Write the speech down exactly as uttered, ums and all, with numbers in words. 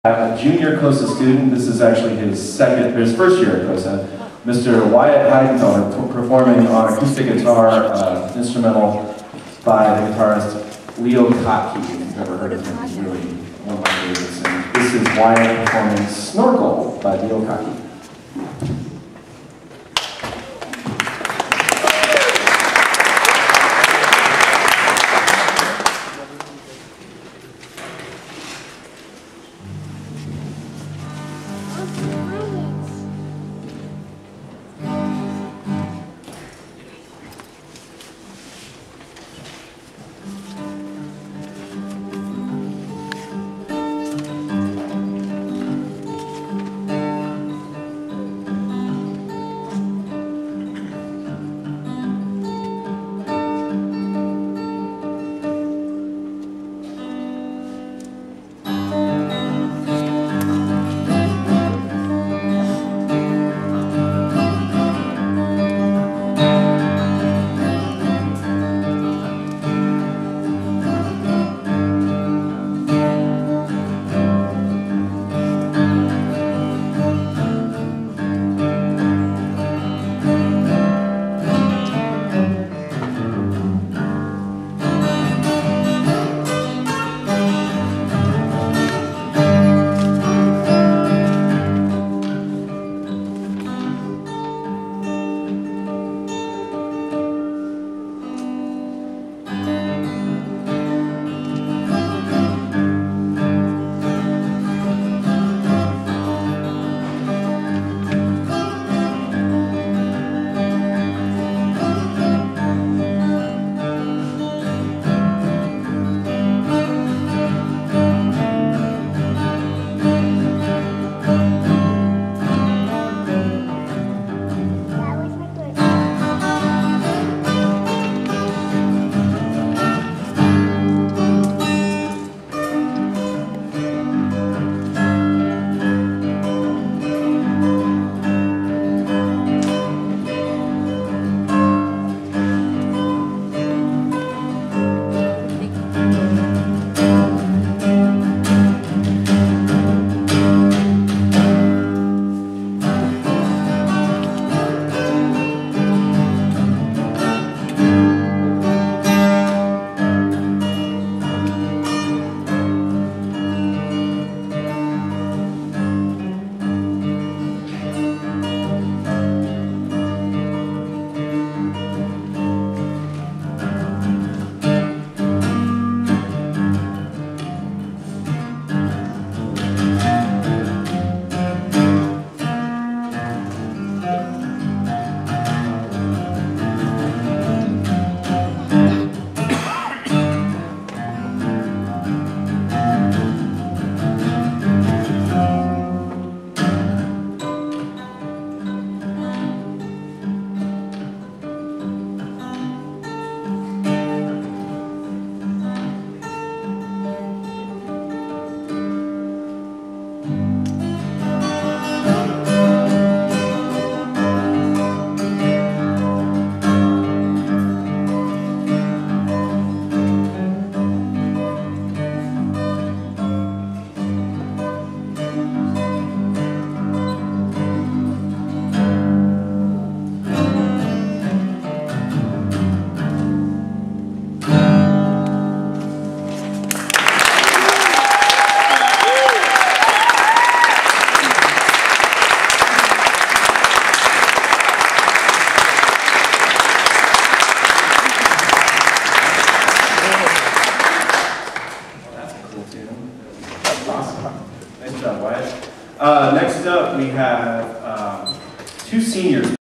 A junior COSA student, this is actually his second, his first year at COSA, Mister Wyatt Heidenfeller, performing on acoustic guitar, uh, instrumental by the guitarist Leo Kottke. If you've ever heard of him, he's really one of my favorites. And this is Wyatt performing Snorkel by Leo Kottke. Awesome. Nice job, Wyatt. Uh, next up, we have um, two seniors.